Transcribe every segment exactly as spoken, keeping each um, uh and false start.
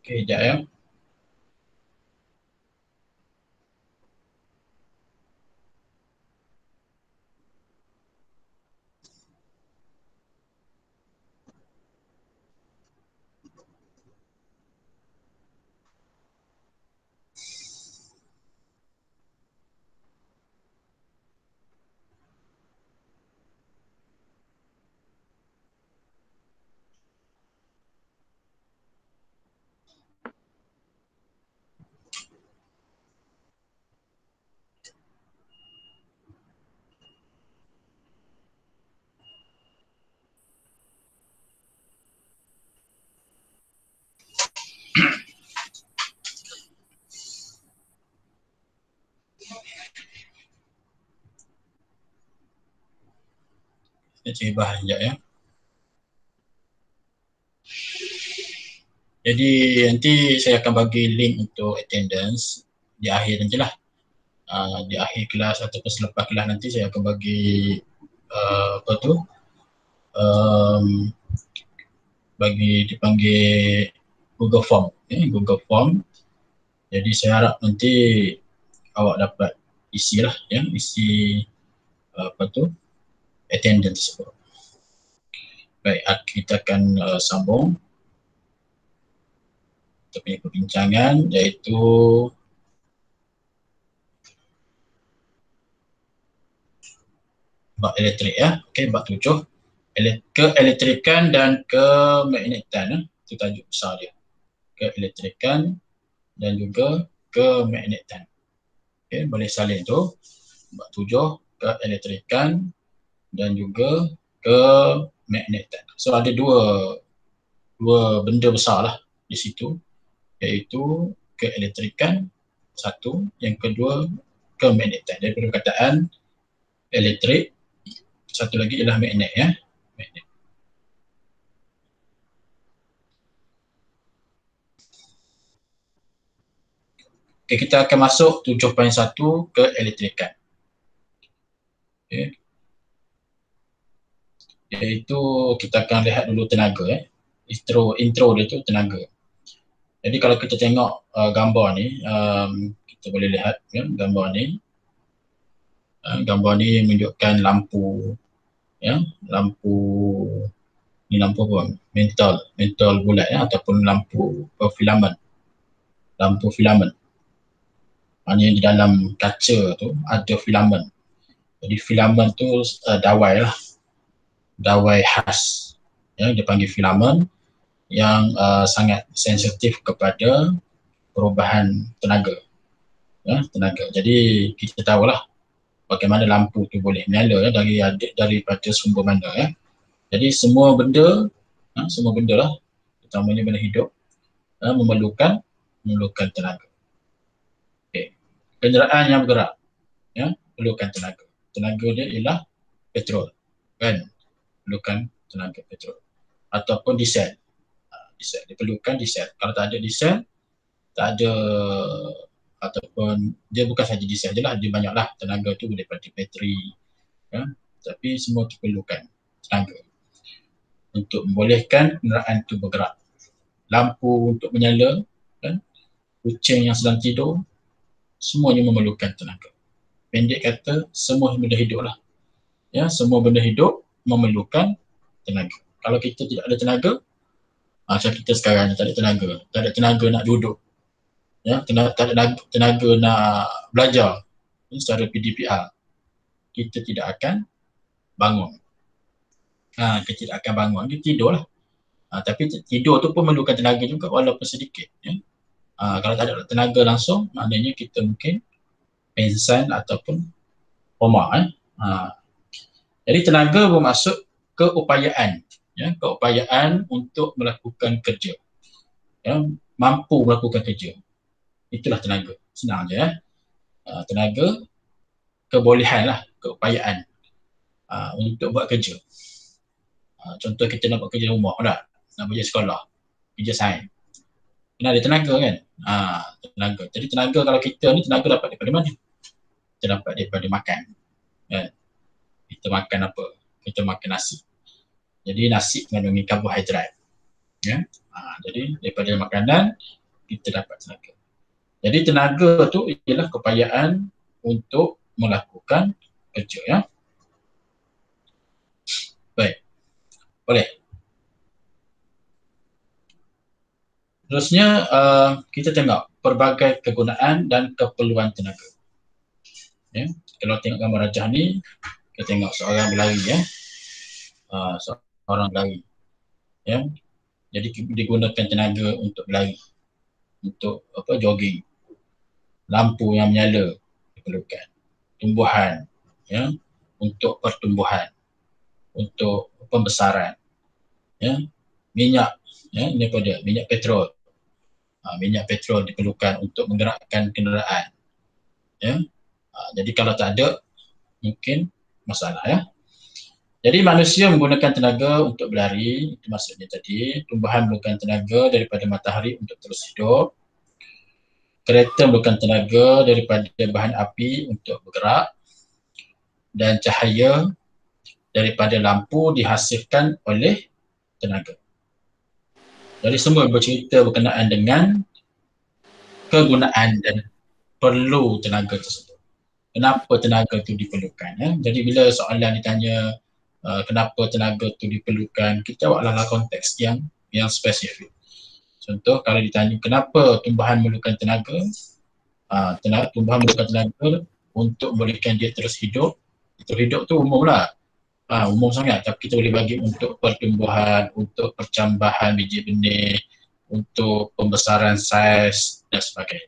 Okey, sekejap ya. Saya cari bahan sekejap ya. Jadi nanti saya akan bagi link untuk attendance di akhir nantilah. Uh, di akhir kelas ataupun selepas kelas nanti saya akan bagi uh, apa tu um, bagi dipanggil Google Form, eh, Google Form. Jadi saya harap nanti awak dapat isi lah, ya, isi uh, apa tu attendance tersebut. Baik, kita akan uh, sambung kita punya perbincangan, iaitu bab elektrik ya. Okey, bab tujuh, keelektrikan dan kemagnetan, ya. Itu tajuk besar dia. Keelektrikan dan juga kemagnetan. Okey, boleh salin tu. Bab tujuh, keelektrikan dan juga kemagnetan. So ada dua dua benda besar lah di situ, iaitu keelektrikan satu, yang kedua kemagnetan. Dari perkataan elektrik, satu lagi ialah magnet ya. Magnet. Okay, kita akan masuk tujuh titik satu keelektrikan. Okay. Iaitu kita akan lihat dulu tenaga eh. Intro intro dia tu tenaga. Jadi kalau kita tengok uh, gambar ni, um, kita boleh lihat ya, gambar ni. Uh, gambar ni menunjukkan lampu ya, lampu ni lampu apa? Mental, mental bulat ya, ataupun lampu filament. Lampu filament. Maknanya di dalam kaca tu ada filament. Jadi filament tu uh, dawai lah. Dawai khas. Ya, dia panggil filament yang uh, sangat sensitif kepada perubahan tenaga. Ya, tenaga. Jadi kita tahulah bagaimana lampu tu boleh menyala ya, dari daripada sumber mana ya. Jadi semua benda, ya, semua benda lah, utamanya benda hidup, ya, memerlukan memerlukan tenaga. Okay. Kenderaan yang bergerak, ya, perlukan tenaga. Tenaga dia ialah petrol, kan? Perlukan tenaga petrol. Ataupun diesel. Diesel, diperlukan diesel. Kalau tak ada diesel, tak ada, ataupun dia bukan saja diesel je lah, dia banyaklah tenaga tu daripada bateri, ya, tapi semua diperlukan tenaga untuk membolehkan kenderaan itu bergerak. Lampu untuk menyala, kan? Kucing yang sedang tidur, semuanya memerlukan tenaga. Pendek kata, semua benda hidup lah. Ya, semua benda hidup memerlukan tenaga. Kalau kita tidak ada tenaga, macam kita sekarang ni tak ada tenaga, tak ada tenaga nak duduk, ya, tak ada tenaga nak belajar secara P D P R, kita tidak akan bangun. Ha, kita tidak akan bangun, kita tidur lah. Ha, tapi tidur tu pun memerlukan tenaga juga walaupun sedikit. Ya. Ha, kalau tak ada tenaga langsung, maknanya kita mungkin pengsan ataupun koma. Eh. Ha. Jadi tenaga bermaksud keupayaan, ya, keupayaan untuk melakukan kerja, ya, mampu melakukan kerja. Itulah tenaga, senang je. Ya. Ha, tenaga, kebolehan lah, keupayaan ha, untuk buat kerja. Ha, contoh kita nak buat kerja rumah tak? Nak kerja sekolah, kerja sains. Kena ada tenaga kan? Ha, tenaga. Jadi tenaga kalau kita ni, tenaga dapat daripada mana? Kita dapat daripada makan. Kan? Kita makan apa? Kita makan nasi. Jadi nasi mengandungi karbohidrat. Ya? Ha, jadi daripada makanan kita dapat tenaga. Jadi tenaga tu ialah kepayaan untuk melakukan kerja, ya. Baik. Boleh. Terusnya uh, kita tengok pelbagai kegunaan dan keperluan tenaga. Ya. Kalau tengok gambar rajah ni, kita tengok seorang berlari, ya. Uh, seorang berlari. Ya. Jadi digunakan tenaga untuk berlari, untuk apa jogging. Lampu yang menyala diperlukan. Tumbuhan, ya, untuk pertumbuhan, untuk pembesaran, ya. Minyak, ya, ini pada minyak petrol. Ha, minyak petrol diperlukan untuk menggerakkan kenderaan, ya. Ha, jadi kalau tak ada, mungkin masalah, ya. Jadi manusia menggunakan tenaga untuk berlari, itu maksudnya tadi. Tumbuhan memerlukan tenaga daripada matahari untuk terus hidup. Kereta memerlukan tenaga daripada bahan api untuk bergerak. Dan cahaya daripada lampu dihasilkan oleh tenaga. Jadi semua bercerita berkenaan dengan kegunaan dan perlu tenaga tersebut. Kenapa tenaga itu diperlukan, ya? Jadi bila soalan ditanya uh, kenapa tenaga itu diperlukan, kita buatlah konteks yang yang spesifik. Contoh kalau ditanya kenapa tumbuhan memerlukan tenaga, uh, tenaga tumbuhan memerlukan tenaga untuk memberikan dia terus hidup. Terus hidup tu umum lah. Ha, umum sangat, tapi kita boleh bagi untuk pertumbuhan, untuk percambahan biji benih, untuk pembesaran saiz dan sebagainya.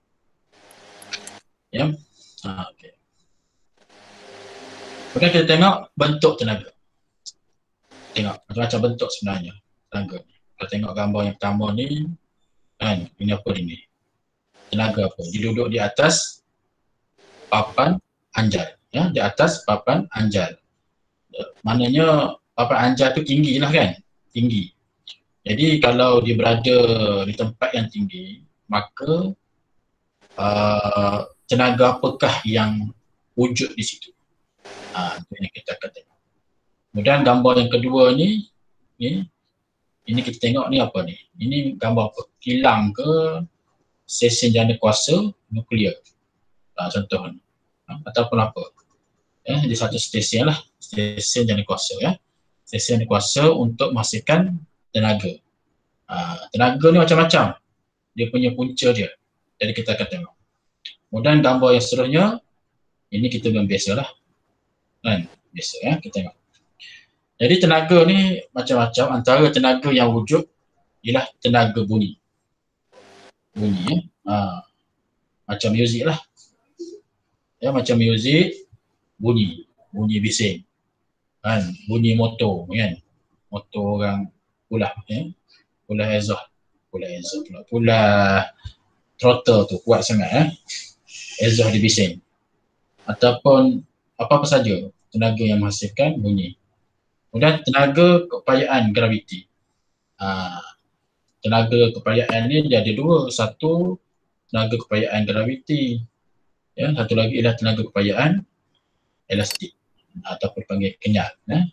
Ya, ha, okay. Kemudian kita tengok bentuk tenaga. Tengok macam-macam bentuk sebenarnya tenaga. Kita tengok gambar yang pertama ni, kan, ini apa ini? Tenaga apa? Dia duduk di atas papan anjal, ya, di atas papan anjal. Maknanya papan anjal tu tinggi lah, kan, tinggi. Jadi kalau dia berada di tempat yang tinggi, maka uh, tenaga apakah yang wujud di situ? Uh, itu yang kita akan tengok. Kemudian gambar yang kedua ni, ni, ini kita tengok ni apa ni? Ini gambar apa? Kilang ke stesen jana kuasa nuklear, uh, contoh ni. Uh, ataupun apa? Ya, di satu stesen lah, stesen jana kuasa, ya. Stesen jana kuasa untuk menghasilkan tenaga. Uh, tenaga ni macam-macam. Dia punya punca dia. Jadi kita akan tengok. Kemudian gambar yang seterusnya, ini kita memang biasa lah. Kan? Biasa, ya, kita tengok. Jadi tenaga ni macam-macam. Antara tenaga yang wujud ialah tenaga bunyi. Bunyi, ya. Uh, macam muzik lah. Ya, macam muzik, bunyi. Bunyi bising. Kan? Bunyi motor, kan? Motor orang pulah, ya. Pulah exhaust. Pulah exhaust pula. Pulah throttle tu kuat sangat, eh. Exhaust dia bising. Ataupun apa-apa saja tenaga yang menghasilkan bunyi. Kemudian tenaga kepayaan graviti. Ha, tenaga kepayaan ni dia ada dua. Satu, tenaga kepayaan graviti. Ya, satu lagi ialah tenaga kepayaan elastik ataupun panggil kenyal. Ya.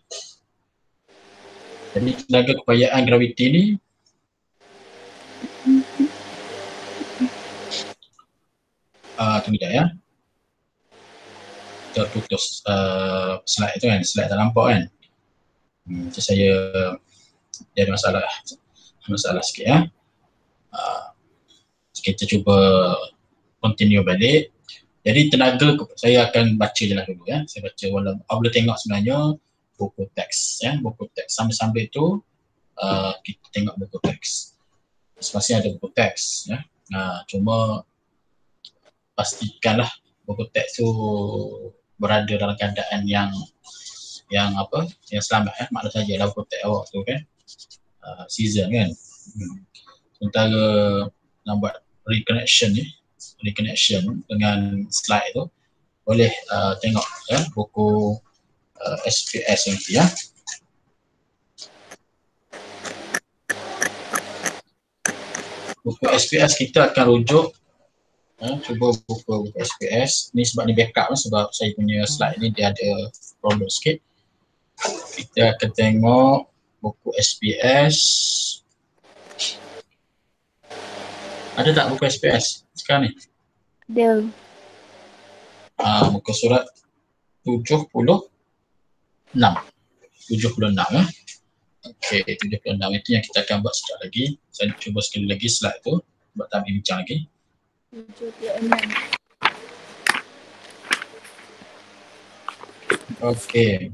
Jadi tenaga kepayaan graviti ni uh, tunggu sekejap, ya. Terputus uh, slide tu, kan, slide tak nampak, kan. Hmm, saya dia ada masalah masalah sikit, ya. Uh, kita cuba continue balik. Jadi tenaga, saya akan baca je lah dulu, ya. Saya baca walaupun awak boleh tengok sebenarnya buku teks, ya, buku teks sambil-sambil tu uh, kita tengok buku teks. Masing-masing ada buku teks, ya. Uh, cuma pastikanlah buku teks tu berada dalam keadaan yang yang apa, yang selamat, ya. Makna sajalah buku teks awak tu, kan, uh, season, kan. Hmm. Sementara nak buat reconnection ni, reconnection dengan slide tu, boleh uh, tengok, ya, buku uh, S P S nanti, ya. Buku S P S kita akan rujuk, ya, cuba buku, buku S P S ni sebab ni backup, sebab saya punya slide ni dia ada problem sikit. Kita akan tengok buku S P S. Ada tak buku S P S sekarang ni? Ada. Ah, muka surat tujuh puluh enam. tujuh puluh enam ya. Okey, tujuh puluh enam itu yang kita akan buat sekejap lagi. Saya cuba sekali lagi slide tu buat kami bincang lagi. tujuh puluh enam. Okey.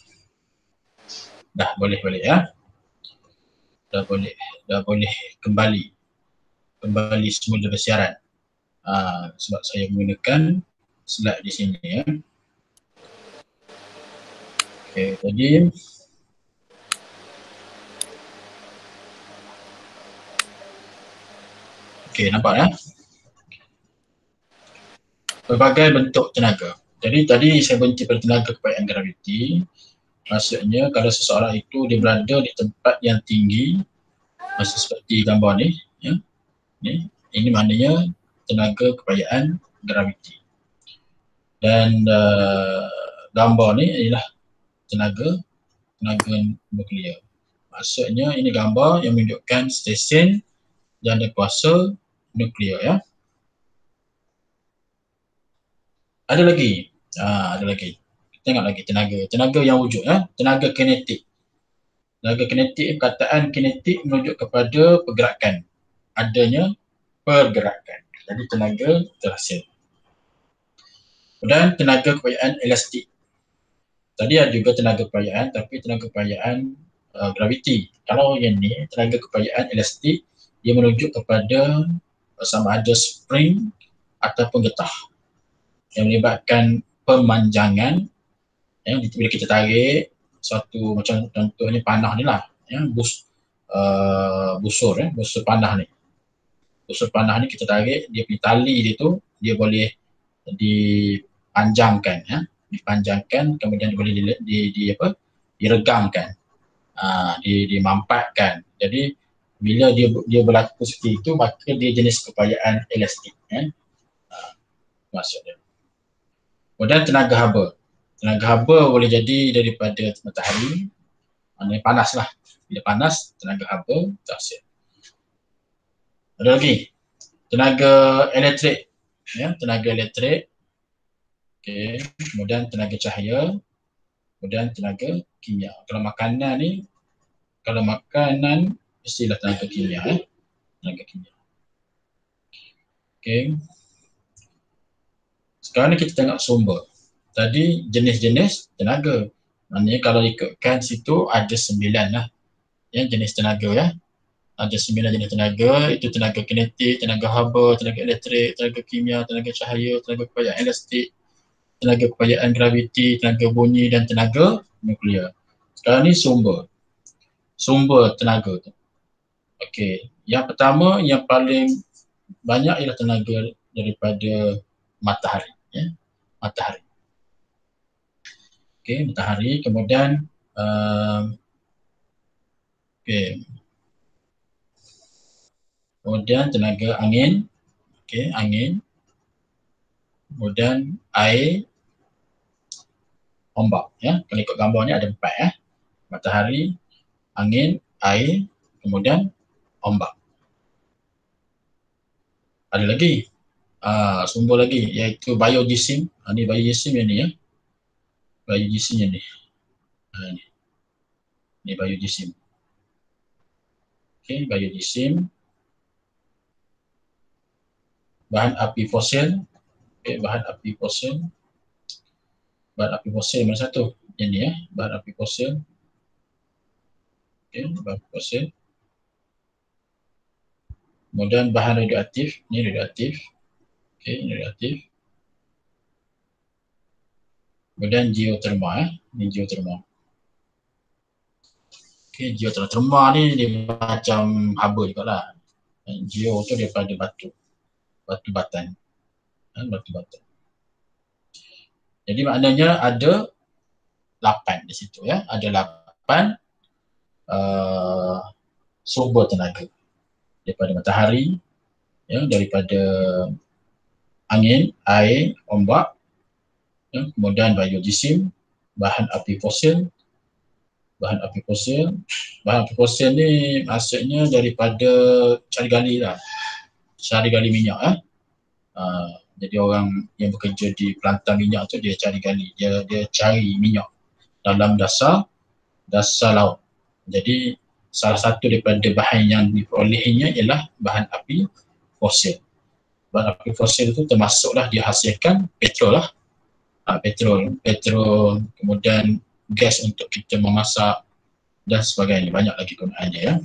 Dah boleh balik ya. Dah boleh, dah boleh kembali. Kembali semula bersiaran. Ah, sebab saya menggunakan slide di sini ya. Okey, tadi Okey, nampak ya? Berbagai bentuk tenaga. Jadi tadi saya berhenti pada tenaga kepayaan graviti. Maksudnya kalau seseorang itu dia berada di tempat yang tinggi, macam seperti gambar ni, ya. Ni, ini maknanya tenaga kepayaan graviti. Dan uh, gambar ni ialah tenaga tenaga nuklear. Maksudnya ini gambar yang menunjukkan stesen janda kuasa nuklear ya. Ada lagi, ah, ada lagi. Kita tengok lagi tenaga, tenaga yang wujud ya, tenaga kinetik. Tenaga kinetik, perkataan kinetik merujuk kepada pergerakan, adanya pergerakan. Jadi tenaga terhasil. Dan tenaga kepayaan elastik. Tadi ada juga tenaga kepayaan, tapi tenaga kepayaan uh, graviti. Kalau yang ni tenaga kepayaan elastik, dia merujuk kepada uh, sama ada spring ataupun getah yang melibatkan pemanjangan. Ya, bila kita tarik suatu macam contohnya panah ni lah, ya, bus, uh, busur, ya, busur panah ni. Busur panah ni kita tarik, dia punya tali dia tu, dia boleh dipanjangkan, ya, dipanjangkan, kemudian dia boleh di, di, di apa, diregangkan, uh, di, dimampatkan. Jadi bila dia dia berlaku seperti itu, maka dia jenis kepayaan elastik, ya. Uh, maksudnya. Kemudian tenaga haba. Tenaga haba boleh jadi daripada matahari, maknanya panas lah. Bila panas, tenaga haba terhasil. Ada lagi, tenaga elektrik. Ya, tenaga elektrik. Okay. Kemudian tenaga cahaya. Kemudian tenaga kimia. Kalau makanan ni, kalau makanan, mestilah tenaga kimia. Eh. Tenaga kimia. Okay. Sekarang ni kita tengok sumber. Tadi jenis-jenis tenaga. Maknanya kalau ikutkan situ ada sembilan lah. Ya, jenis tenaga ya. Ada sembilan jenis tenaga, itu tenaga kinetik, tenaga haba, tenaga elektrik, tenaga kimia, tenaga cahaya, tenaga kepayaan elastik, tenaga kepayaan graviti, tenaga bunyi dan tenaga nuklear. Sekarang ni sumber. Sumber tenaga tu. Okey, yang pertama yang paling banyak ialah tenaga daripada matahari, ya. Matahari. Okey, matahari, kemudian uh, okey. Kemudian tenaga angin, okey, angin. Kemudian air, ombak, ya. Kalau ikut gambar ni ada empat ya. Matahari, angin, air, kemudian ombak. Ada lagi, uh, sumber lagi iaitu biojisim. Ha, ni biojisim yang ni ya. Biojisim yang ni. Ha, ni. Ni biojisim. Okey, biojisim. Bahan api fosil. Okey, bahan api fosil. Bahan api fosil mana satu? Yang ni ya, bahan api fosil. Okey, bahan api fosil. Kemudian bahan radioaktif, ni radioaktif. Okey, ini radioaktif. Kemudian geotermal, eh. Ini geotermal. Okey, geotermal ni dia macam haba jugalah. Geo tu daripada batu. Batu batan. Batu batan. Jadi maknanya ada lapan di situ ya. Ada lapan uh, sumber tenaga. Daripada matahari, ya, daripada angin, air, ombak, ya, kemudian biojisim, bahan api fosil. Bahan api fosil. Bahan api fosil ni maksudnya daripada cari gali lah. cari gali minyak eh. Uh, jadi orang yang bekerja di pelantar minyak tu dia cari gali, dia dia cari minyak dalam dasar dasar laut. Jadi salah satu daripada bahan yang diperolehinya ialah bahan api fosil. Bahan api fosil itu termasuklah dihasilkan petrol lah. Ha, petrol, petrol, kemudian gas untuk kita memasak dan sebagainya, banyak lagi gunaannya ya.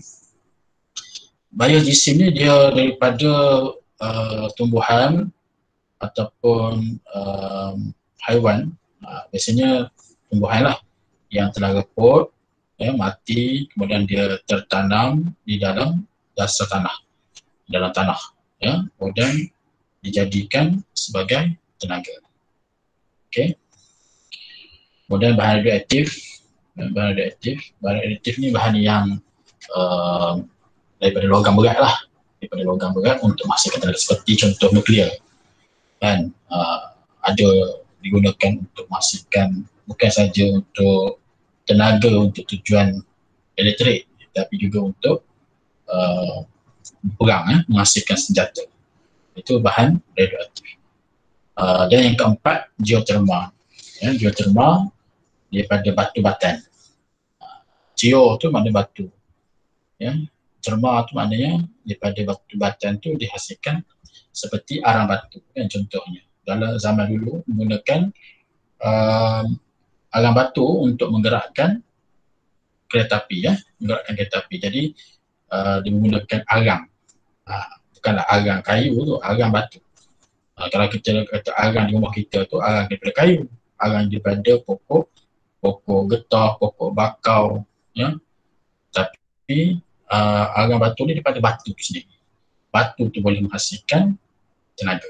Biogesim ni dia daripada uh, tumbuhan ataupun uh, haiwan, uh, biasanya tumbuhan lah yang telah reput, ya, mati, kemudian dia tertanam di dalam dasar tanah, dalam tanah, ya, kemudian dijadikan sebagai tenaga. Okey. Kemudian bahan radioaktif, bahan radioaktif, bahan radioaktif ni bahan yang uh, daripada logam berat lah, daripada logam berat untuk menghasilkan tenaga, seperti contoh nuklear, kan, uh, ada digunakan untuk menghasilkan bukan saja untuk tenaga untuk tujuan elektrik, tapi juga untuk uh, perang, eh, menghasilkan senjata. Itu bahan radioaktif. Uh, dan yang keempat, geotermal. Ya, geotermal daripada batu batan. Uh, geo tu makna batu. Ya, termal tu maknanya daripada batu batan tu dihasilkan seperti arang batu, kan, contohnya. Dalam zaman dulu menggunakan uh, arang batu untuk menggerakkan kereta api, ya, menggerakkan kereta api. Jadi uh, dia menggunakan arang, uh, bukanlah arang kayu tu, arang batu. Uh, kalau kita kata arang di rumah kita tu, arang daripada kayu, arang daripada pokok, pokok getah, pokok bakau, ya. Tapi uh, arang batu ni daripada batu tu sendiri. Batu tu boleh menghasilkan tenaga.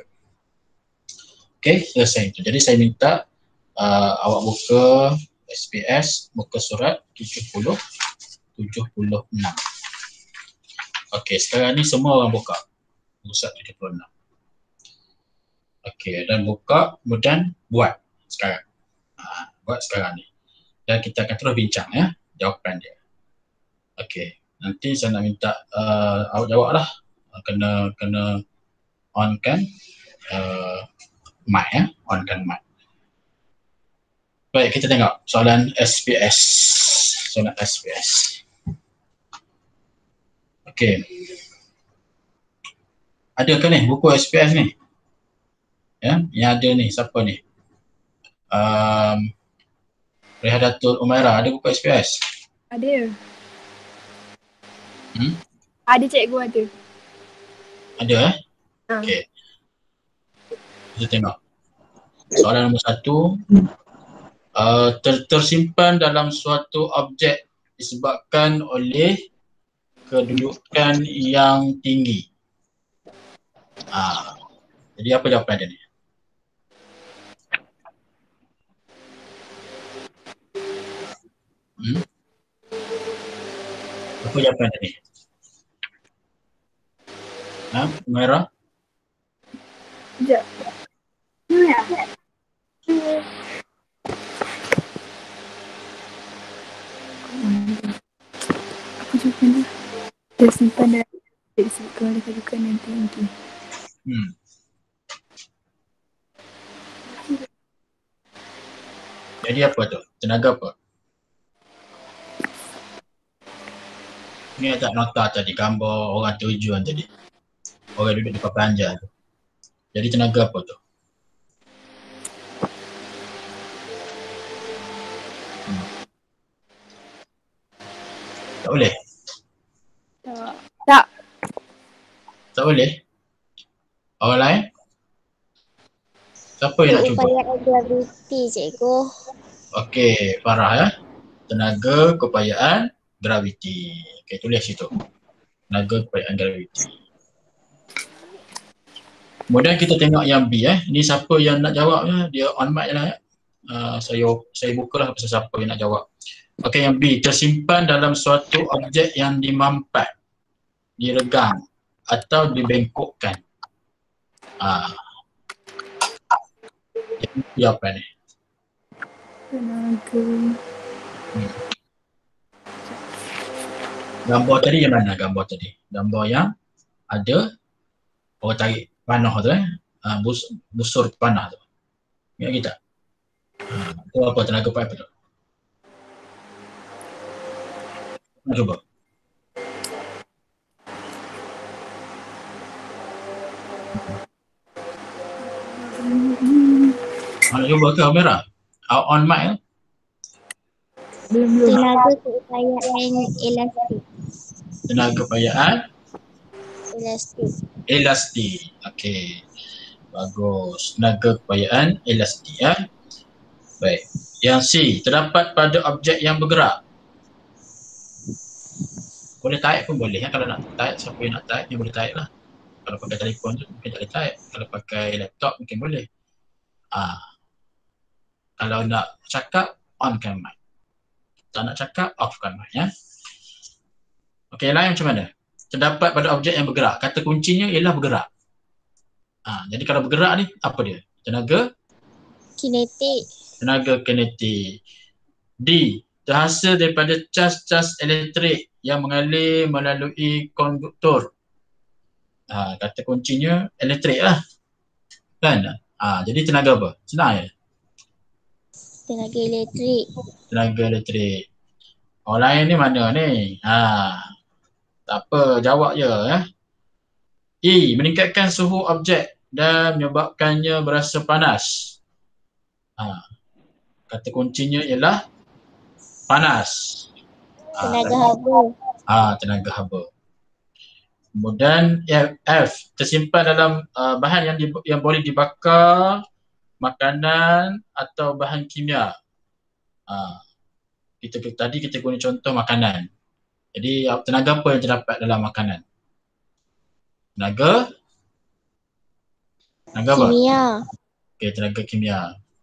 Okey, selesai itu. Jadi saya minta uh, awak buka S P S, buka surat tujuh puluh, tujuh puluh enam. Okey, sekarang ni semua orang buka surat tujuh puluh enam. Okey, dan buka, kemudian buat sekarang. Ha, buat sekarang ni. Dan kita akan terus bincang, ya, jawapan dia. Okey, nanti saya nak minta uh, awak jawab lah. Kena, kena on-kan uh, mic, ya, on-kan mic. Baik, kita tengok soalan S P S. Soalan S P S. Okey. Adakah ni buku S P S ni? Ya, yang ada ni, siapa ni? Um, Rehadatul Umairah, ada buku S P S? Ada. Hmm? Ada, cikgu ada. Ada, eh? Ha. Okey. Kita tengok. Soalan nombor satu. Uh, ter- tersimpan dalam suatu objek disebabkan oleh kedudukan yang tinggi. Ah, jadi apa jawapan dia ni? Hmm? Apa jawapan dia ni? Ha, Umairah? Sekejap. Ya. Aku jumpa ni. Dia simpan dalam disebabkan oleh kedudukan yang tinggi. Hmm. Jadi apa tu? Tenaga apa? Ni ada nota tadi, gambar orang tujuan tadi. Orang duduk di papan anja tu. Jadi tenaga apa tu? Hmm. Tak boleh? Tak. Tak. Tak boleh? Orang lain? Siapa yang nak cuba? Upaya graviti, cikgu. Okey, Farah, ya. Tenaga keupayaan graviti. Okey, tulis situ. Tenaga keupayaan graviti. Kemudian kita tengok yang B, eh. Ni siapa yang nak jawabnya? Dia on mic lah, ya. Uh, saya saya bukalah pasal siapa yang nak jawab. Okey, yang B, tersimpan dalam suatu objek yang dimampat, diregang atau dibengkokkan. Ah. Jadi apa ni? Tenaga. Hmm. Gambar tadi yang mana gambar tadi? Gambar yang ada orang tarik panah tu eh. Uh, bus, busur panah tu. Ingat kita? Uh, itu apa tenaga pipe tu? Nak cuba? Nak cuba ke kamera? Uh, on mic eh? Belum belum. Tenaga keupayaan elastik. Tenaga keupayaan Elastik. elastik. Okey. Bagus. Tenaga keupayaan elastik ya. Baik. Yang C, terdapat pada objek yang bergerak. Boleh tarik pun boleh ya. Kalau nak tarik, siapa yang nak tarik, dia boleh tarik lah. Kalau pakai telefon tu mungkin tak boleh tarik. Kalau pakai laptop mungkin boleh. Ah. Kalau nak cakap, onkan mic. Tak nak cakap, offkan mic ya. Okey, yang lain macam mana? Terdapat pada objek yang bergerak. Kata kuncinya ialah bergerak. Ah, jadi kalau bergerak ni, apa dia? Tenaga? Kinetik. Tenaga kinetik. D, terhasil daripada cas-cas elektrik yang mengalir melalui konduktor. Ha, kata kuncinya elektrik lah. Kan? Ha, jadi tenaga apa? Senang je. Tenaga elektrik. Tenaga elektrik. Orang lain ni mana ni? Ha, tak apa, jawab je ya. E, meningkatkan suhu objek dan menyebabkannya berasa panas. Ha, kata kuncinya ialah panas. Tenaga Ha, haba. ha, tenaga haba. Kemudian F, tersimpan dalam uh, bahan yang di, yang boleh dibakar, makanan atau bahan kimia. Uh, kita, kita tadi kita guna contoh makanan. Jadi tenaga apa yang terdapat dalam makanan? Tenaga? Tenaga apa? Kimia. Okey, tenaga kimia.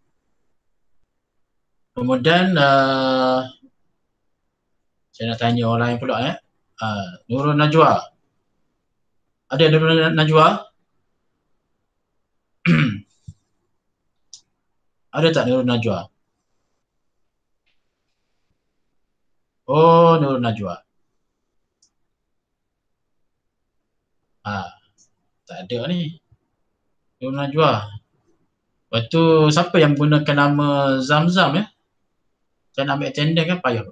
Kemudian uh, saya nak tanya orang lain pula eh. Uh, Nurul Najwa. Ada Nurul Najwa? Ada tak Nurul Najwa? Oh, Nurul Najwa. Ah, tak ada ni. Nurul Najwa. Lepas tu siapa yang gunakan nama Zamzam ya? Saya nak ambil attendant kan payah.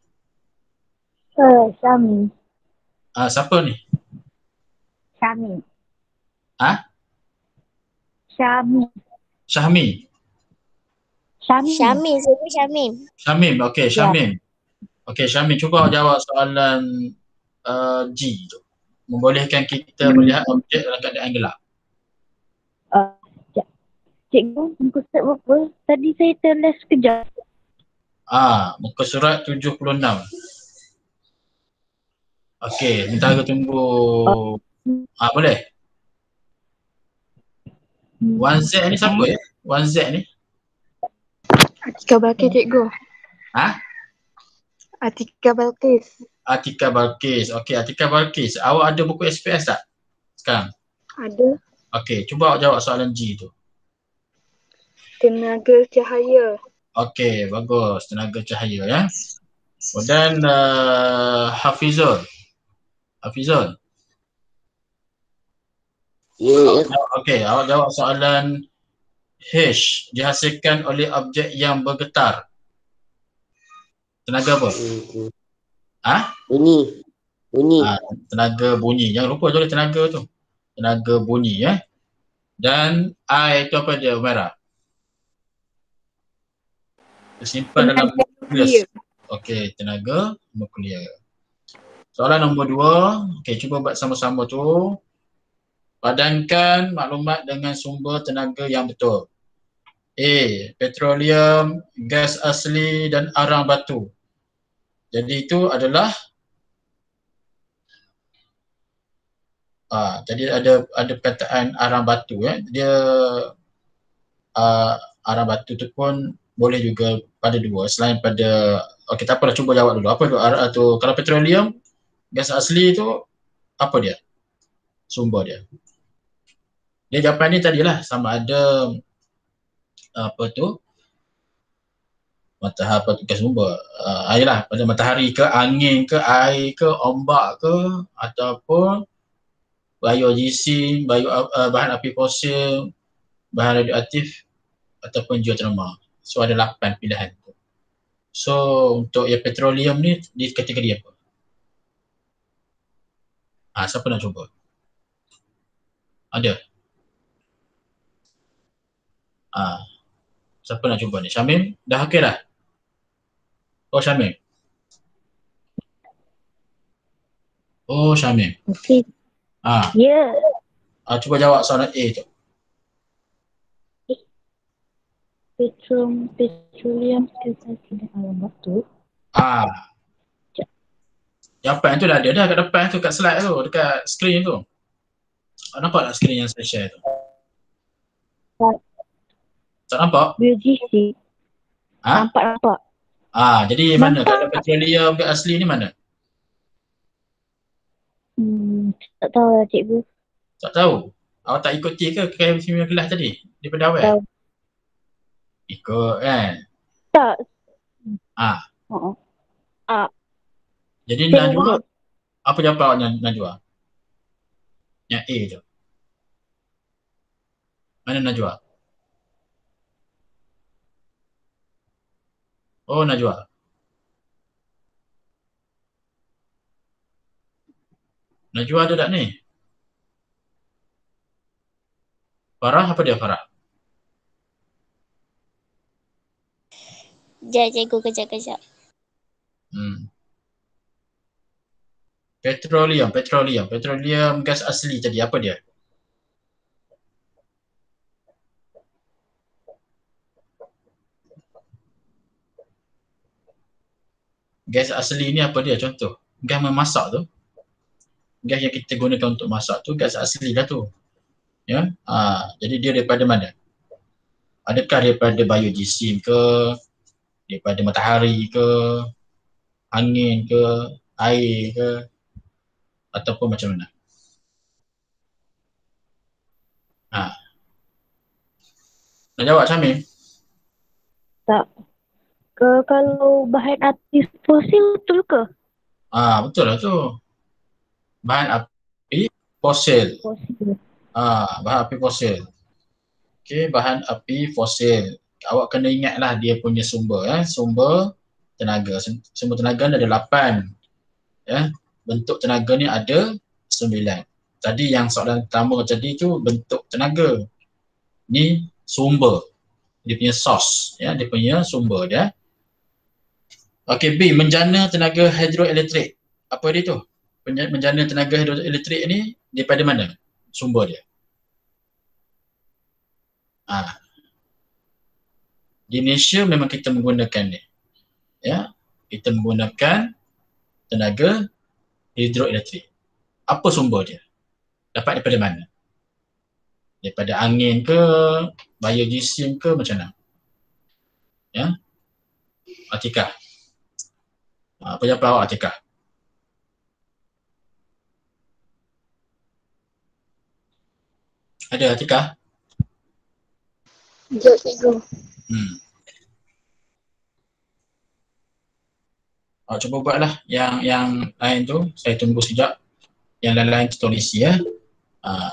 Uh, Syami. Ah, siapa ni? Syami. Ha? Syami. Syahmi. Syami. Syamim. Siapa Syamim? Syamim. Okey, Syamim. Okey, Syamim cuba jawab soalan uh, G tu. Membolehkan kita melihat objek dalam keadaan gelap. Uh, Cikgu, muka surat berapa? Tadi saya terles sekejap. Ah, muka surat tujuh puluh enam. Okey, sementara tunggu. Ah, boleh? one Z ni siapa ya? one Z ni? Atika Balkis, cikgu. Ha? Atika Balkis. Atika Balkis. Okey, Atika Balkis. Awak ada buku S P S tak sekarang? Ada. Okey, cuba awak jawab soalan G tu. Tenaga cahaya. Okey, bagus. Tenaga cahaya ya. Kemudian uh, Hafizul. Hafizul. Ya, ya. Okey, awak jawab soalan H. Dihasilkan oleh objek yang bergetar. Tenaga apa? Ah? Bunyi. Bunyi. Ha, tenaga bunyi. Jangan lupa tulis tenaga tu. Tenaga bunyi ya. Dan I itu apa dia, Umairah? Tersimpan dalam nukleus. Okey, tenaga nuklear. Soalan nombor dua. Okey, cuba buat sama-sama tu. Padankan maklumat dengan sumber tenaga yang betul. A. Petroleum, gas asli dan arang batu. Jadi itu adalah ah, jadi ada ada perkataan arang batu ya. Dia ah, arang batu tu pun boleh juga pada dua selain pada okey tak apalah, cuba jawab dulu. Apa tu arang tu? Kalau petroleum, gas asli tu apa dia? Sumber dia. Dia jawapan ni tadilah sama ada apa tu? Matahari apa tu gas sumber. Uh, ayolah pada matahari ke, angin ke, air ke, ombak ke ataupun biogeosim, bio, uh, bahan api fosil, bahan radioaktif ataupun geotermal. So ada lapan pilihan. So untuk yang petroleum ni di kategori apa? Ah, siapa nak cuba? Ada? Ah, siapa nak cuba ni? Syamim? Dah okey dah? Oh, Syamim. Oh, Syamim. Okey. Ah, Ya. ah, cuba jawab soalan A tu. Petrom, petroleum kereta tidak alam waktu. Ah. Jawapan tu dah ada dah kat depan tu, kat slide tu, dekat skrin tu. Ah, nampak tak skrin yang saya share tu? Tak nampak? Biogeosim. Ha? Nampak, nampak. Ah, jadi mana? Nampak. Kalau petroleum ke asli ni mana? Hmm, tak tahu lah cikgu. Tak tahu. Awak tak ikuti ke K M C kelas tadi? Daripada awal? Tahu. Ikut kan? Tak. Ah. Oh. Ah. Jadi Saya Najwa, boleh. apa jawapan awak Najwa? Yang A tu. Mana Najwa? Oh, Najwa. Najwa ada tak ni? Farah apa dia Farah? Sekejap cikgu, kejap-kejap. Hmm. Petroleum, petroleum, petroleum gas asli tadi apa dia? Gas asli ni apa dia? Contoh, gas memasak tu. Gas yang kita gunakan untuk masak tu gas asli lah tu. Ya, ah, jadi dia daripada mana? Adakah daripada biogeosim ke, daripada matahari ke, angin ke, air ke, ataupun macam mana? Ha. Nak jawab Syamim? Tak. Ke kalau bahan api fosil betul ke? Ah, betul lah tu. Bahan api fosil. Fosil. Ah, bahan api fosil. Okey, bahan api fosil. Awak kena ingatlah dia punya sumber eh, sumber tenaga. Sumber tenaga ada lapan. Ya. Bentuk tenaga ni ada sembilan. Tadi yang soalan pertama tadi tu bentuk tenaga. Ni sumber. Dia punya source, ya, dia punya sumber dia. Okey, B, menjana tenaga hidroelektrik. Apa dia tu? Menjana tenaga hidroelektrik ni daripada mana sumber dia? Ah. Di Malaysia memang kita menggunakan ni. Ya, kita menggunakan tenaga hidroelektrik. Apa sumber dia? Dapat daripada mana? Daripada angin ke, biogeosim ke, macam mana? Ya. Atikah. Apa jawapan awak Atikah? Ada Atikah? Ya, cikgu. Hmm. Awak cuba buatlah yang yang lain tu. Saya tunggu sekejap. Yang lain-lain kita tulis ya. Uh,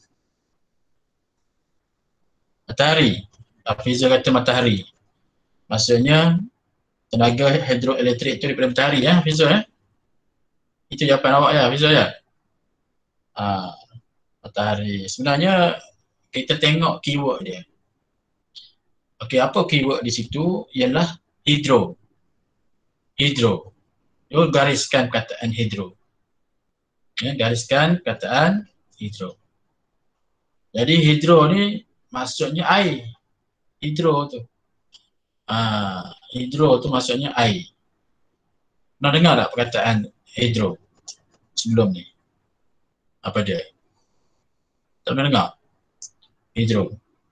matahari. Afiza kata matahari. Maksudnya tenaga hidroelektrik itu daripada matahari ya, Afiza ya. Itu jawapan awak ya, Afiza ya. Uh, matahari. Sebenarnya kita tengok keyword dia. Okey, apa keyword di situ ialah hidro. Hidro. You gariskan perkataan hidro. Ya, gariskan perkataan hidro. Jadi hidro ni maksudnya air. Hidro tu. Ah, hidro tu maksudnya air. Pernah dengar tak perkataan hidro sebelum ni? Apa dia? Tak pernah dengar? Hidro.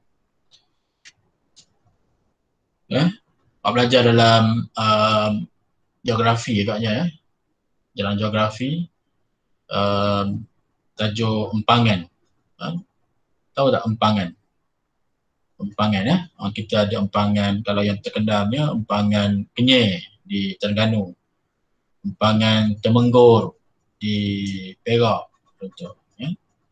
Ya? Awak belajar dalam um, geografi agaknya ya. Dalam geografi um, tajuk empangan. Ha? Tahu tak empangan? Empangan ya. Ha, kita ada empangan, kalau yang terkenalnya empangan Kenyir di Terengganu. Empangan Temenggor di Perak contoh ya.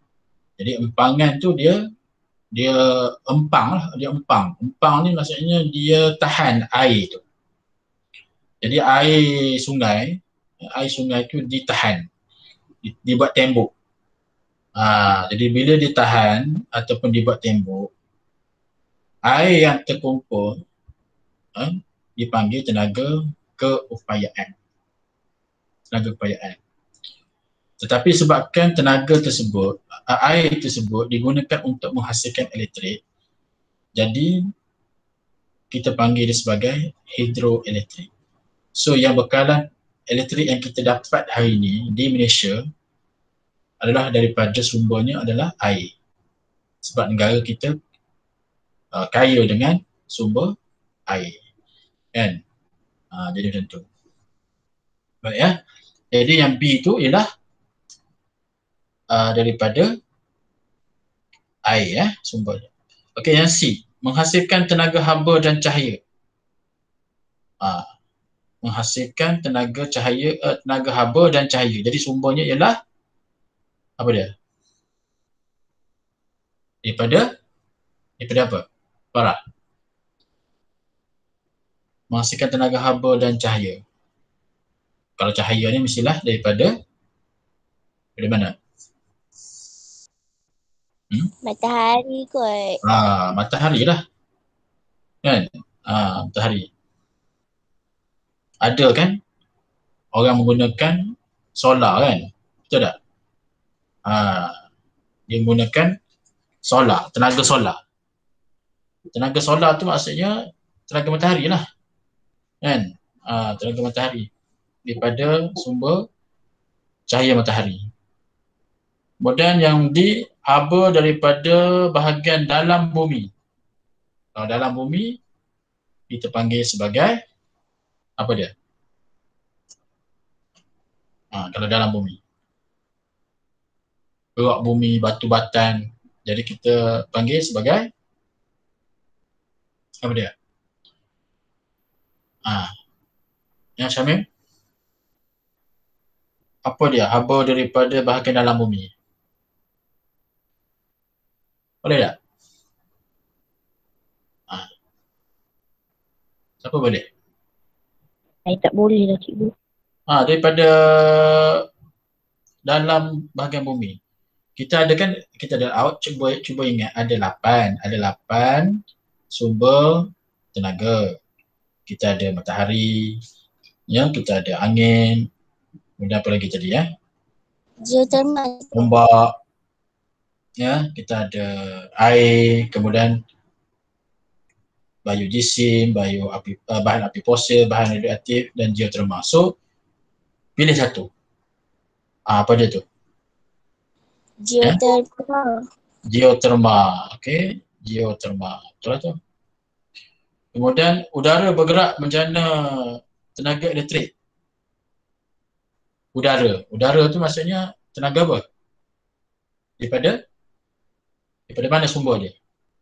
Jadi empangan tu dia dia empang lah, dia empang. Empang ni maksudnya dia tahan air tu. Jadi air sungai, air sungai tu ditahan, dibuat tembok. Ha, jadi bila ditahan ataupun dibuat tembok, air yang terkumpul ha, dipanggil tenaga keupayaan. Tenaga keupayaan. Tetapi sebabkan tenaga tersebut, air tersebut digunakan untuk menghasilkan elektrik, jadi kita panggil dia sebagai hidroelektrik. So yang bekalan elektrik yang kita dapat hari ini di Malaysia adalah daripada sumbernya adalah air. Sebab negara kita uh, kaya dengan sumber air. Kan? Uh, jadi macam tu. Baik ya. Jadi yang B tu ialah uh, daripada air ya, sumbernya. Okey, yang C, menghasilkan tenaga haba dan cahaya. Uh, menghasilkan tenaga cahaya, uh, tenaga haba dan cahaya. Jadi sumbernya ialah apa dia? Daripada daripada apa? Parah. Menghasilkan tenaga haba dan cahaya. Kalau cahaya ni mestilah daripada dari mana? Hmm? Matahari kot. Ah, matahari lah. Kan? Ah, matahari. Ada kan orang menggunakan solar kan? Betul tak? Ah, dia menggunakan solar, tenaga solar. Tenaga solar tu maksudnya tenaga matahari lah. Kan? Ah, tenaga matahari daripada sumber cahaya matahari. Kemudian yang di haba daripada bahagian dalam bumi. Kalau dalam bumi kita panggil sebagai apa dia? Ah, kalau dalam bumi. Kerak bumi, batu batan. Jadi kita panggil sebagai apa dia? Ah, yang Syamil? Apa dia? Haba daripada bahagian dalam bumi. Boleh tak? Ah. Siapa boleh? Saya tak boleh lah cikgu. Ah, daripada dalam bahagian bumi. Kita ada kan, kita ada out, cuba cuba ingat ada lapan, ada lapan sumber tenaga. Kita ada matahari, ya, kita ada angin, kemudian apa lagi tadi ya? Geothermal. Ombak, ya, kita ada air, kemudian biojisim, bio api, uh, bahan api fosil, bahan radioaktif dan geothermal. So pilih satu. Ah, apa dia tu? Geothermal. Geothermal, okey, geothermal. Betul lah tu. Kemudian udara bergerak menjana tenaga elektrik. Udara, udara tu maksudnya tenaga apa? Daripada daripada mana sumber dia?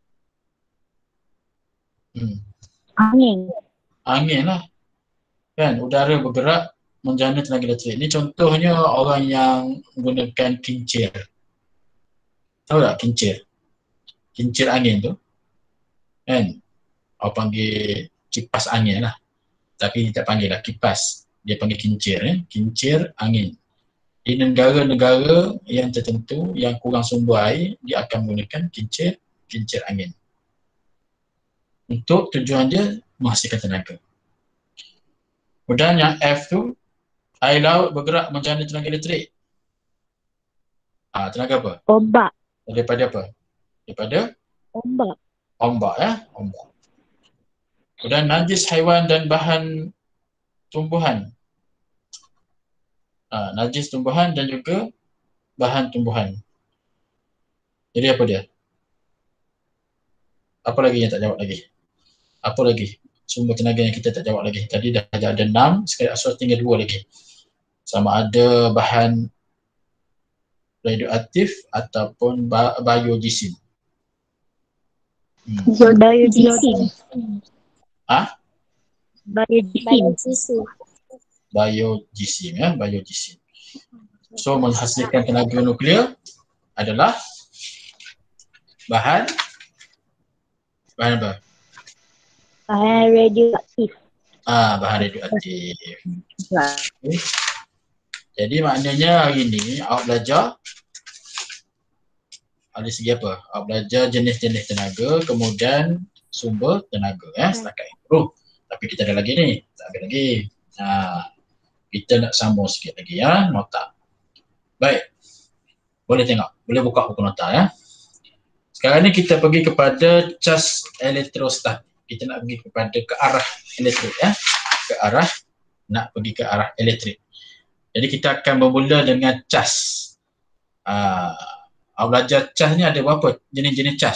Hmm. Angin. Angin lah. Kan, udara bergerak menjana tenaga elektrik. Ini contohnya orang yang menggunakan kincir. Tahu tak kincir? Kincir angin tu. Kan? Orang panggil kipas angin lah. Tapi tak panggil lah kipas. Dia panggil kincir. Eh? Kincir angin. Di negara-negara yang tertentu yang kurang sumber air, dia akan menggunakan kincir, kincir angin. Untuk tujuan dia menghasilkan tenaga. Kemudian yang F tu, air laut bergerak menjana tenaga elektrik. Ah, tenaga apa? Ombak. Daripada apa? Daripada Ombak. ombak ya, ombak. Kemudian najis haiwan dan bahan tumbuhan. Ah, najis tumbuhan dan juga bahan tumbuhan. Jadi apa dia? Apa lagi yang tak jawab lagi? Apa lagi? Sumber tenaga yang kita tak jawab lagi. Tadi dah ada enam, sekarang asal tinggal dua lagi. Sama ada bahan radioaktif ataupun biojisim. Hmm. Biojisim. Ah? Biojisim. Biojisim ya, biojisim. So menghasilkan tenaga nuklear adalah bahan bahan apa? Bahan radioaktif. Ah, bahan radioaktif. Okay. Jadi maknanya hari ni awak belajar ada segi apa? Awak belajar jenis-jenis tenaga, kemudian sumber tenaga ya, setakat itu. Tapi kita ada lagi ni, tak ada lagi. Ha, kita nak sambung sikit lagi ya, nota. Baik. Boleh tengok, boleh buka buku nota ya. Sekarang ni kita pergi kepada cas elektrostatik. Kita nak pergi kepada ke arah elektrik ya. Ke arah, nak pergi ke arah elektrik. Jadi kita akan bermula dengan cas. Uh, awak belajar cas ni ada berapa jenis-jenis cas?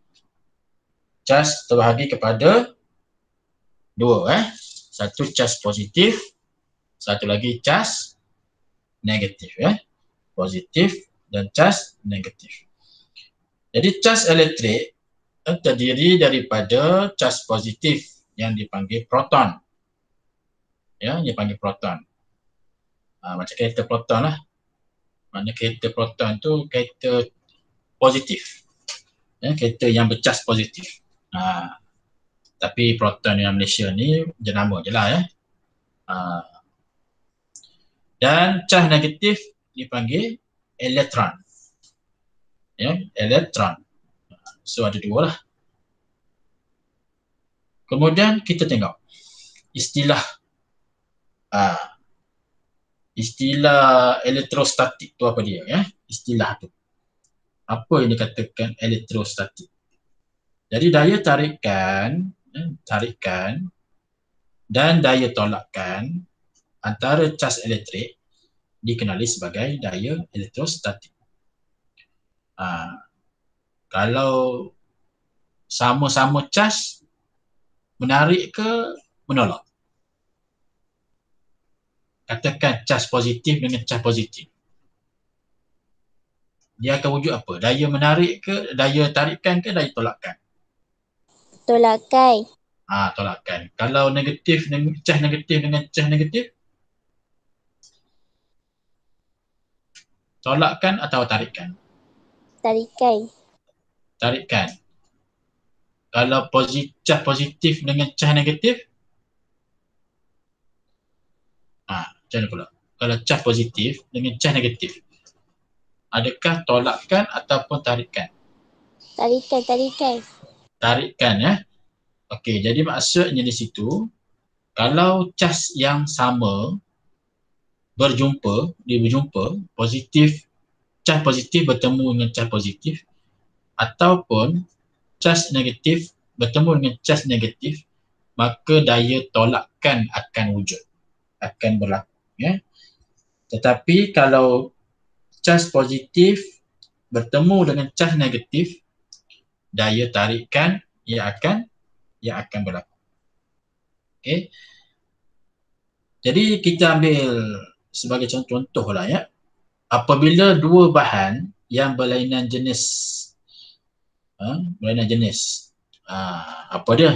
Cas terbahagi kepada dua eh. Satu cas positif, satu lagi cas negatif ya. Positif dan cas negatif. Jadi cas elektrik eh, terdiri daripada cas positif yang dipanggil proton. Ya, dipanggil proton. Ha, macam kereta proton lah. Maknanya kereta proton tu kereta positif. Ya, kereta yang bercas positif. Ha, tapi proton yang Malaysia ni jenama je lah ya. Ha. Dan cas negatif dipanggil elektron. Ya, elektron. So ada dua lah. Kemudian kita tengok istilah ah, istilah elektrostatik tu apa dia ya? Istilah tu. Apa yang dikatakan elektrostatik? Jadi daya tarikan, eh, tarikan dan daya tolakkan antara cas elektrik dikenali sebagai daya elektrostatik. Ha, kalau sama-sama cas menarik ke menolak? Katakan cas positif dengan cas positif. Dia akan wujud apa? Daya menarik ke, daya tarikan ke, daya tolakkan? Tolakan. Ah, ha, tolakkan. Kalau negatif dengan cas negatif dengan cas negatif? Tolakkan atau tarikan? Tarikan. Tarikan. Kalau positif, cas positif dengan cas negatif? Ah, ha, macam mana pula? Kalau cas positif dengan cas negatif, adakah tolakkan ataupun tarikan? Tarikan, tarikan. Tarikan ya. Okey, jadi maksudnya di situ, kalau cas yang sama berjumpa, dia berjumpa, positif, cas positif bertemu dengan cas positif, ataupun cas negatif bertemu dengan cas negatif, maka daya tolakkan akan wujud, akan berlaku. Ya. Tetapi kalau cas positif bertemu dengan cas negatif, daya tarikan ia akan ia akan berlaku. Okey. Jadi kita ambil sebagai contoh lah ya. Apabila dua bahan yang berlainan jenis, ha, berlainan jenis, ha, apa dia?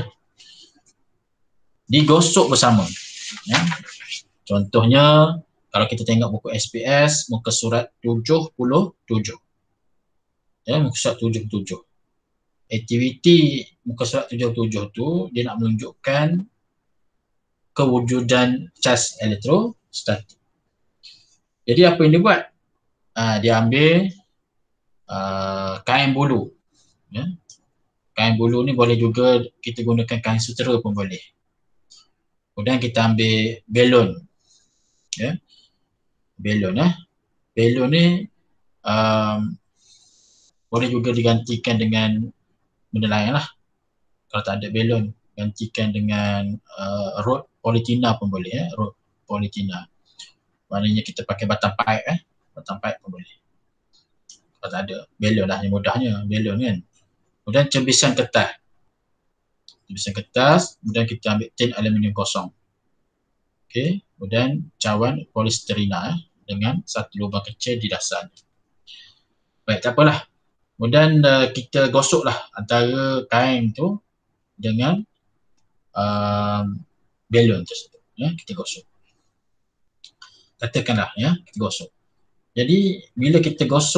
Digosok bersama. Ya. Contohnya, kalau kita tengok buku S P S, muka surat tujuh puluh tujuh. Ya, muka surat tujuh puluh tujuh. Aktiviti muka surat tujuh puluh tujuh tu, dia nak menunjukkan kewujudan cas elektrostatik. Jadi apa yang dia buat? Uh, dia ambil uh, kain bulu. Ya. Kain bulu ni boleh juga kita gunakan kain sutera pun boleh. Kemudian kita ambil belon. Ya. Belon eh. Belon ni um, boleh juga digantikan dengan benda lain lah. Kalau tak ada belon, gantikan dengan uh, rod politina pun boleh eh. Rod politina. Maknanya kita pakai batang paip eh. Batang paip pun boleh. Kalau tak ada, belon lah yang mudahnya, belon kan. Kemudian cebisan kertas. Cebisan kertas, kemudian kita ambil tin aluminium kosong. Okey, kemudian cawan polisterina eh, dengan satu lubang kecil di dasarnya. Baik, tak apalah. Kemudian uh, kita gosoklah antara kain tu dengan uh, belon tersebut. Ya, kita gosok. Katakanlah ya, kita gosok. Jadi bila kita gosok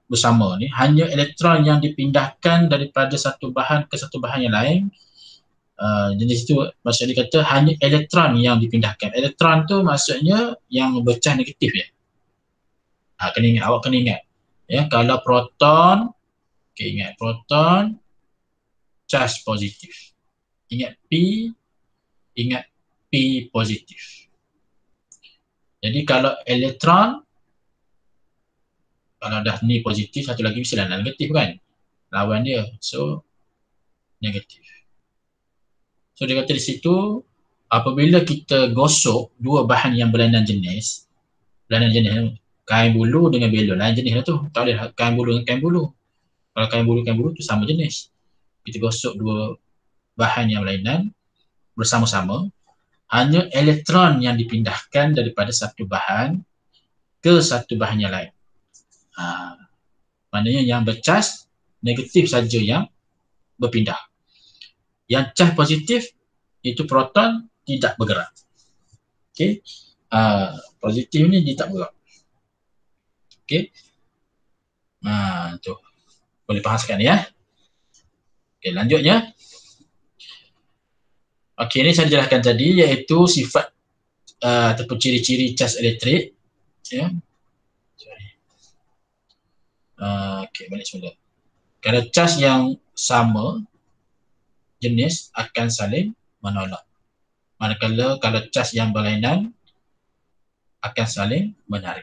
bersama ni hanya elektron yang dipindahkan daripada satu bahan ke satu bahan yang lain. Uh, jadi situ maksudnya kata hanya elektron yang dipindahkan. Elektron tu maksudnya yang bercah negatif ya. Ha, kena ingat, awak kena ingat. Ya, kalau proton, okay, ingat proton charge positif. Ingat P, ingat P positif. Jadi kalau elektron, kalau dah ni positif, satu lagi mestilah negatif kan? Lawan dia. So, negatif. So, dia kata di situ, apabila kita gosok dua bahan yang berlainan jenis, berlainan jenis, kain bulu dengan belon, lain jenis lah tu. Tak boleh kain bulu dengan kain bulu. Kalau kain bulu kain bulu tu sama jenis. Kita gosok dua bahan yang berlainan bersama-sama, hanya elektron yang dipindahkan daripada satu bahan ke satu bahan yang lain. Ha, maknanya yang bercas negatif saja yang berpindah. Yang cas positif itu proton tidak bergerak. Okey. Uh, positif ni dia tak bergerak. Okey. Ha, tu. Boleh faham sekarang ya. Okey, lanjutnya. Okey, ini saya jelaskan tadi iaitu sifat uh, ataupun ciri-ciri cas elektrik. Ya. Sorry. Uh, Okey, balik semula. Kalau cas yang sama jenis akan saling menolak. Manakala kalau cas yang berlainan akan saling menarik.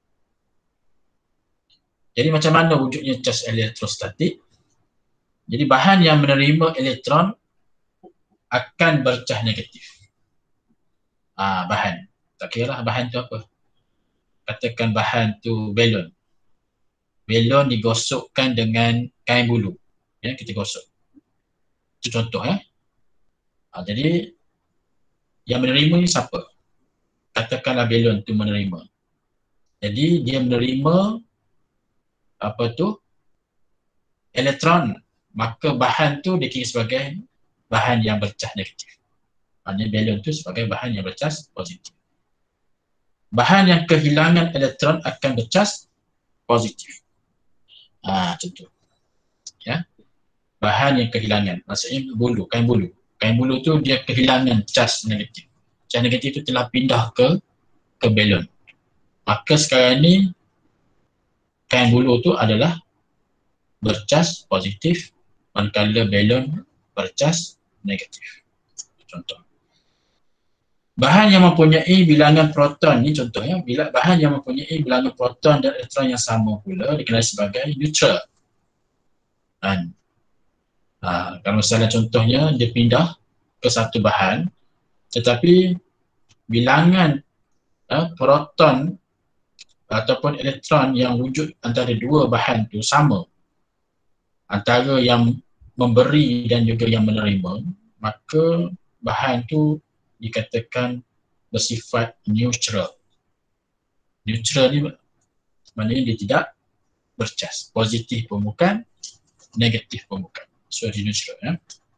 Jadi macam mana wujudnya cas elektrostatik? Jadi bahan yang menerima elektron akan bercah negatif. Ah, bahan. Tak kira lah bahan tu apa. Katakan bahan tu belon. Belon digosokkan dengan kain bulu. Ya, kita gosok. Itu contoh ya. Ha, jadi yang menerima ni siapa? Katakanlah belon tu menerima. Jadi dia menerima apa tu? Elektron. Maka bahan tu dikira sebagai bahan yang bercah negatif. Maksudnya belon tu sebagai bahan yang bercas positif. Bahan yang kehilangan elektron akan bercas positif. Ah, contoh. Ya. Bahan yang kehilangan, maksudnya bulu, kain bulu. Kain bulu tu dia kehilangan cas negatif. Cas negatif tu telah pindah ke ke belon. Maka sekarang ni kain bulu tu adalah bercas positif, manakala belon bercas negatif. Contoh. Bahan yang mempunyai bilangan proton ni contoh ya, bila bahan yang mempunyai bilangan proton dan elektron yang sama pula dikenali sebagai neutral. Dan Ha, kalau misalnya contohnya dia pindah ke satu bahan tetapi bilangan uh, proton ataupun elektron yang wujud antara dua bahan tu sama antara yang memberi dan juga yang menerima, maka bahan tu dikatakan bersifat neutral. Neutral ni maknanya dia tidak bercas, positif pun bukan, negatif pun bukan. So, dia neutral ya.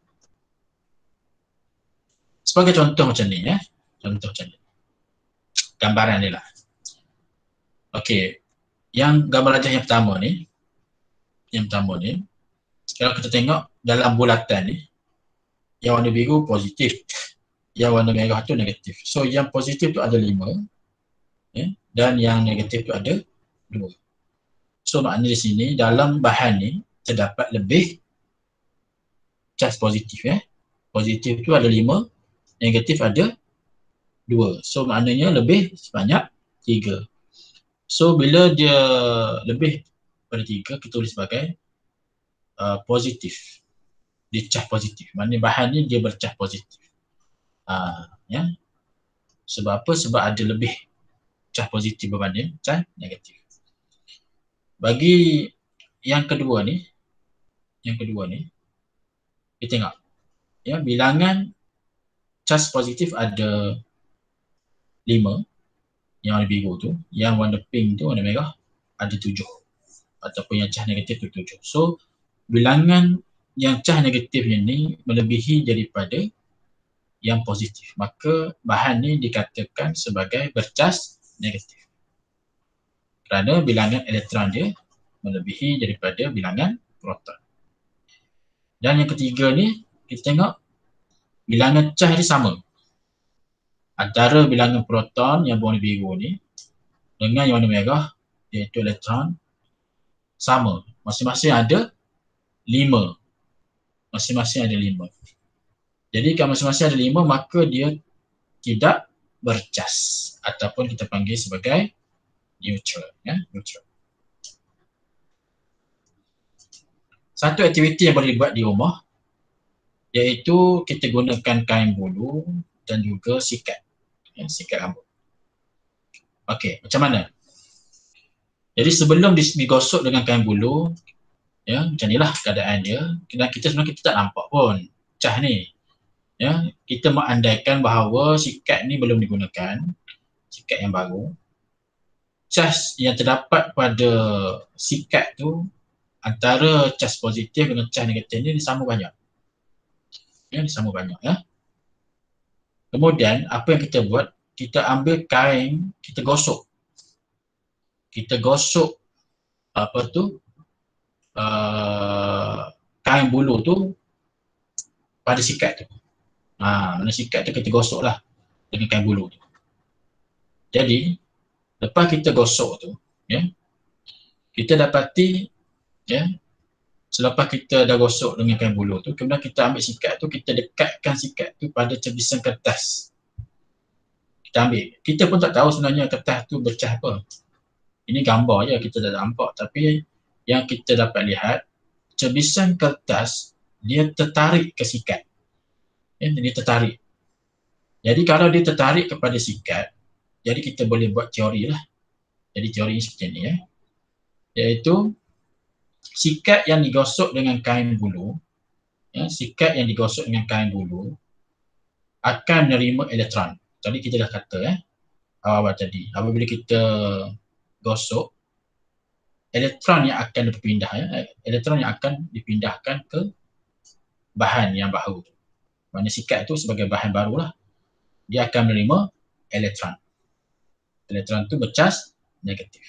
Sebagai contoh macam ni ya. Contoh macam ni. Gambaran ni lah. Okey. Yang gambar rajah yang pertama ni. Yang pertama ni. Kalau kita tengok dalam bulatan ni. Yang warna biru positif. Yang warna merah tu negatif. So, yang positif tu ada lima. Ya, dan yang negatif tu ada dua. So, maknanya di sini dalam bahan ni terdapat lebih cas positif ya. Positif tu ada lima, negatif ada dua. So maknanya lebih sebanyak tiga. So bila dia lebih pada tiga, kita tulis sebagai uh, positif. Dia cas positif. Maknanya bahan ni dia bercas positif. Uh, ya. Sebab apa? Sebab ada lebih cas positif berbanding cas negatif. Bagi yang kedua ni, yang kedua ni, kita tengok. Ya, bilangan cas positif ada lima. Yang warna biru tu. Yang warna pink tu, warna merah, ada tujuh. Ataupun yang cas negatif tu tujuh. So, bilangan yang cas negatif ni melebihi daripada yang positif. Maka bahan ni dikatakan sebagai bercas negatif. Kerana bilangan elektron dia melebihi daripada bilangan proton. Dan yang ketiga ni, kita tengok bilangan charge dia sama. Antara bilangan proton yang berwarna biru ni dengan yang warna merah, iaitu elektron, sama. Masing-masing ada lima. Masing-masing ada lima. Jadi kalau masing-masing ada lima, maka dia tidak bercas ataupun kita panggil sebagai neutral. Ya, neutral. Satu aktiviti yang boleh dibuat di rumah iaitu kita gunakan kain bulu dan juga sikat. Ya, sikat rambut. Okey, macam mana? Jadi sebelum digosok dengan kain bulu, ya, macam inilah keadaan dia. Dan kita sebenarnya kita tak nampak pun cas ni. Ya, kita mengandaikan bahawa sikat ni belum digunakan, sikat yang baru. Cas yang terdapat pada sikat tu antara cas positif dengan cas negatif ni sama banyak. Ya, sama banyak ya. Kemudian apa yang kita buat? Kita ambil kain, kita gosok. Kita gosok apa tu? Uh, kain bulu tu pada sikat tu. Ha, mana sikat tu kita gosok lah dengan kain bulu tu. Jadi lepas kita gosok tu, ya, kita dapati, ya, selepas kita dah gosok dengan kain bulu tu, kemudian kita ambil sikat tu, kita dekatkan sikat tu pada cebisan kertas. Kita ambil. Kita pun tak tahu sebenarnya kertas tu bercah apa. Ini gambar je, kita tak nampak. Tapi yang kita dapat lihat, cebisan kertas dia tertarik ke sikat. Ya, dia tertarik. Jadi kalau dia tertarik kepada sikat, jadi kita boleh buat teori lah. Jadi teori seperti ini ya. Iaitu sikat yang digosok dengan kain bulu, ya, sikat yang digosok dengan kain bulu akan menerima elektron. Tadi kita dah kata ya, awal-awal tadi, apabila kita gosok, elektron yang akan berpindah, ya, elektron yang akan dipindahkan ke bahan yang baru. Mana sikat itu sebagai bahan barulah, dia akan menerima elektron. Elektron itu bercas negatif.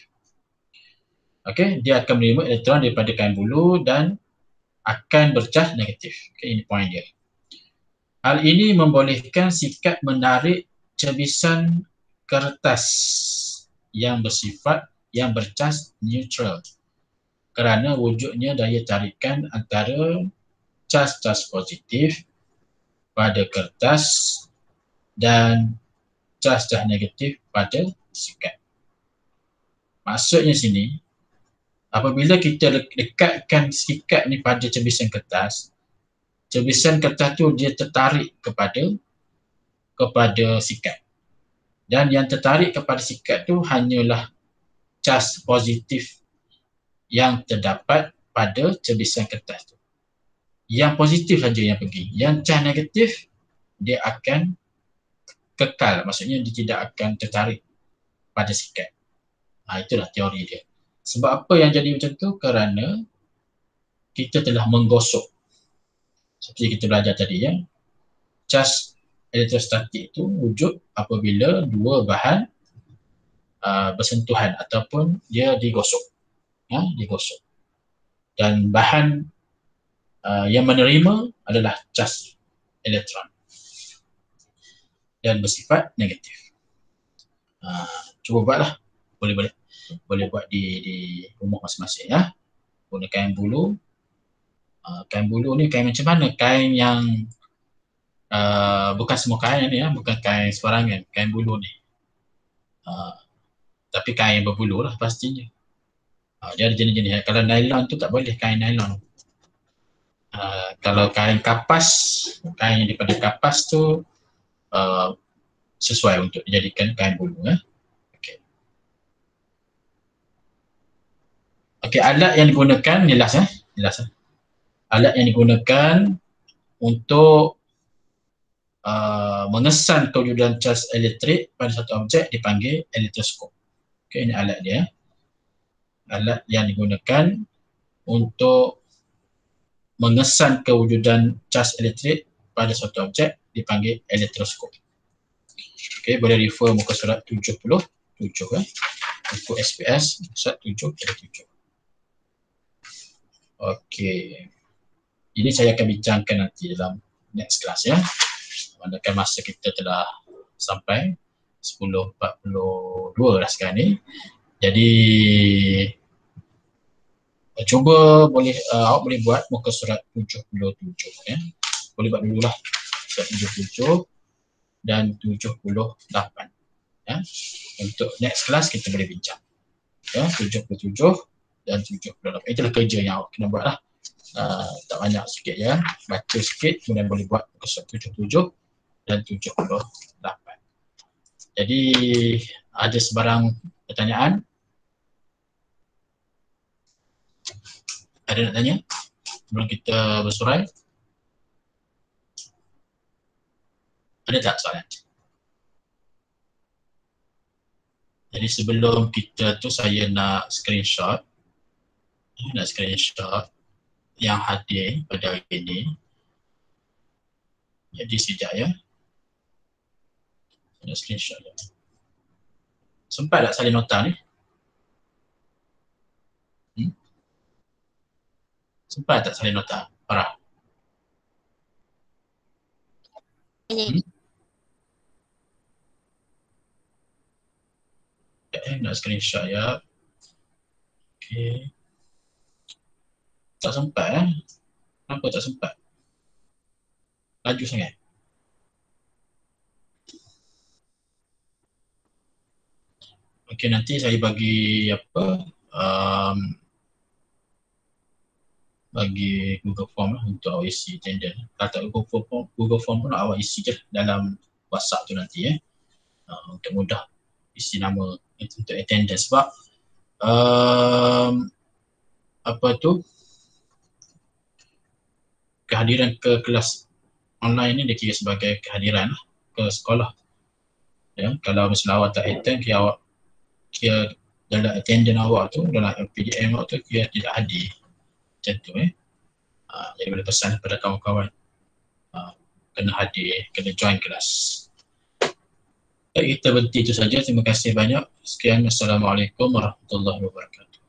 Okey, dia akan menerima elektron daripada kain bulu dan akan bercas negatif. Okey, ini poin dia. Hal ini membolehkan sikat menarik cebisan kertas yang bersifat yang bercas neutral kerana wujudnya daya tarikan antara cas-cas positif pada kertas dan cas-cas negatif pada sikat. Maksudnya sini, apabila kita dekatkan sikat ni pada cebisan kertas, cebisan kertas tu dia tertarik kepada kepada sikat. Dan yang tertarik kepada sikat tu hanyalah cas positif yang terdapat pada cebisan kertas tu. Yang positif saja yang pergi. Yang cas negatif dia akan kekal, maksudnya dia tidak akan tertarik pada sikat. Ha, itulah teori dia. Sebab apa yang jadi macam tu? Kerana kita telah menggosok. Seperti kita belajar tadi ya. Cas elektrostatik itu wujud apabila dua bahan uh, bersentuhan ataupun dia digosok. Ya, digosok. Dan bahan uh, yang menerima adalah cas elektron dan bersifat negatif. Uh, cuba buatlah. Boleh-boleh. Boleh buat di, di rumah masing-masing ya. Guna kain bulu. Uh, kain bulu ni kain macam mana? Kain yang uh, bukan semua kain ni ya, bukan kain sembarangan, kain bulu ni. Uh, tapi kain yang berbulu lah pastinya. Uh, dia ada jenis-jenis. Kalau nylon tu tak boleh kain nylon. Uh, kalau kain kapas, kain daripada kapas tu uh, sesuai untuk dijadikan kain bulu ya. Okey, alat yang digunakan, ni last eh, ni last eh. Alat yang digunakan untuk uh, mengesan kewujudan cas elektrik pada satu objek dipanggil elektroskop. Okey, ini alat dia. Alat yang digunakan untuk mengesan kewujudan cas elektrik pada suatu objek dipanggil elektroskop. Okey, boleh refer muka surat tujuh puluh tujuh eh. Buku S P S surat tujuh puluh tujuh. Okey. Ini saya akan bincangkan nanti dalam next class ya. Manakala masa kita telah sampai sepuluh empat puluh dua lah sekarang ni. Jadi cuba boleh uh, awak boleh buat muka surat tujuh puluh tujuh ya. Boleh buat dululah surat tujuh puluh tujuh dan tujuh puluh lapan ya. Untuk next class kita boleh bincang. Ya, tujuh puluh tujuh dan tujuh puluh lapan. Itulah kerja yang awak kena buat lah. Uh, tak banyak sikit ya. Baca sikit kemudian boleh buat muka surat tujuh puluh tujuh dan tujuh puluh lapan. Jadi ada sebarang pertanyaan? Ada nak tanya sebelum kita bersurai? Ada tak soalan? Jadi sebelum kita tu saya nak screenshot nak screenshot yang hadir pada hari ini. Jadi sekejap ya. Nak screenshot ya. Sempat tak salin nota ni? Hmm? Sempat tak salin nota? Farah? Hmm? Eh, nak screenshot ya. Okey. Tak sempat eh. Kenapa tak sempat? Laju sangat. Okey, nanti saya bagi apa? Um, bagi Google Form lah untuk awak isi attendance. Kalau tak Google Form, Google Form pun awak isi je dalam WhatsApp tu nanti eh. Uh, untuk mudah isi nama untuk attendance sebab um, apa tu kehadiran ke kelas online ni dia kira sebagai kehadiran ke sekolah ya. Kalau misalnya awak tak attend, kira awak kira dalam attendance awak tu, dalam P D M awak tu kira tidak hadir macam tu eh. Uh, jadi boleh pesan kepada kawan-kawan uh, kena hadir, kena join kelas. Baik, kita berhenti itu saja. Terima kasih banyak. Sekian. Assalamualaikum warahmatullahi wabarakatuh.